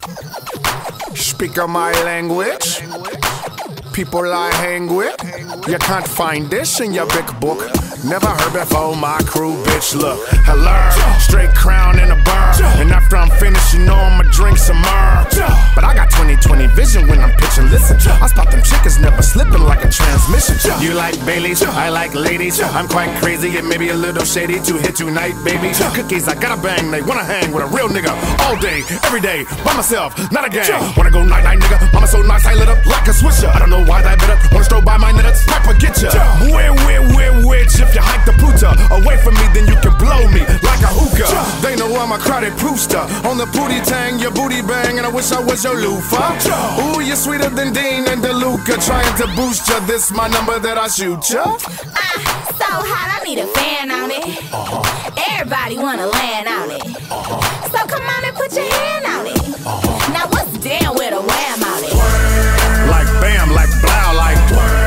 Speak of my language. People I hang with. You can't find this in your big book. Never heard before my crew, bitch. Look, hello, straight crown in a bar. And after I'm finished, you know I'ma drink some more. But I got 20/20 vision when I'm pitching. Listen, I spot them chickens never slipping like a transmission. You like Baileys, I like ladies. I'm quite crazy and maybe a little shady. To hit tonight, baby. Cookies, I gotta bang. They wanna hang with a real nigga all day, every day, by myself, not a gang. Wanna go night-night, nigga. Mama so nice, I lit up like a switcher. I don't know why that better. Wanna stroll by my nuts, pipe or get ya. Which if you hike the puta away from me, then you can blow me like a hookah. They know I'm a crowded prooster. On the booty tang, your booty bang, and I wish I was your loofah. Ooh, you're sweeter than Dean and DeLuca. Trying to boost ya, this my number that I shoot ya. So hot, I need a fan on it. Everybody wanna land on it. So come on and put your hand on it. Now what's down with a wham on it? Like bam, like blow, like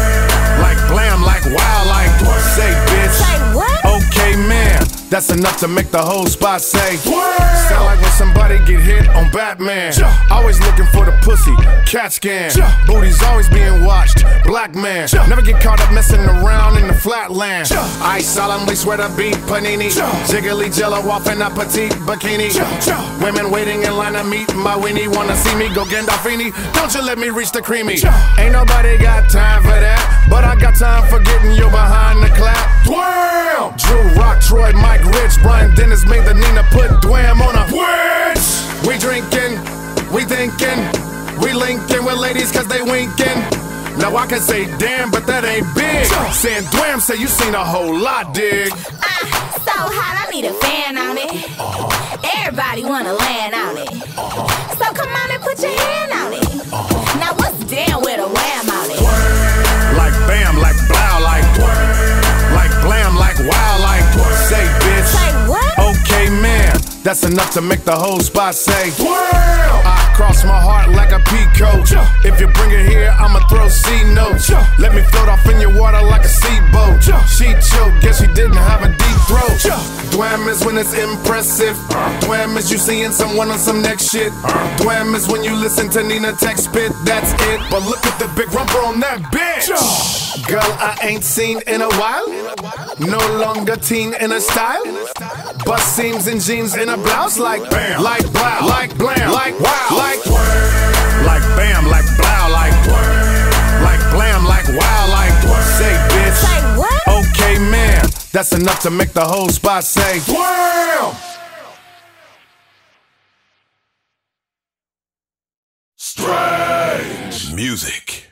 blam, like wow, like say bitch. Say what? Okay man, that's enough to make the whole spot say sound like when somebody get hit on Batman. Always looking for the pussy, cat scan. Booty's always being watched, black man. Never get caught up messing around in the flatland. I solemnly swear to beat Panini. Jiggly jello off in a petite bikini. Women waiting in line to meet my weenie. Wanna see me go Gandolfini? Don't you let me reach the creamy. Ain't nobody got time for that, but I got time for getting you behind the clap. Dwam! Drew Rock, Troy, Mike Rich, Brian Dennis made the Nina put Dwam on a witch. We drinking, we thinking, we linking with ladies cause they winking. Now I can say damn, but that ain't big. Saying Dwam, say you seen a whole lot, dig. So hot, I need a fan on it. Everybody wanna land on it. So come on and put your hand on it. Now what's down with a wham on it? Like bam, like blow, like blam, like wow, like say bitch. Say what? Okay man, that's enough to make the whole spot say I cross my heart like a peacoat. If you bring it here, I'ma throw C notes. Let me float off in your water like a seaboat. She choked, guess she didn't have a deep throat. Dwam is when it's impressive. Dwam is you seeing someone on some next shit. Dwam is when you listen to Nina Tech spit, that's it. But look at the big rumper on that bitch. Girl, I ain't seen in a while. No longer teen in a style. Bust seams and jeans in a blouse like bam, like blow, like blam, like wow, like bam, like blow, like blam, like wow, like say bitch. Say what? Okay man, that's enough to make the whole spot say wham. Strange music.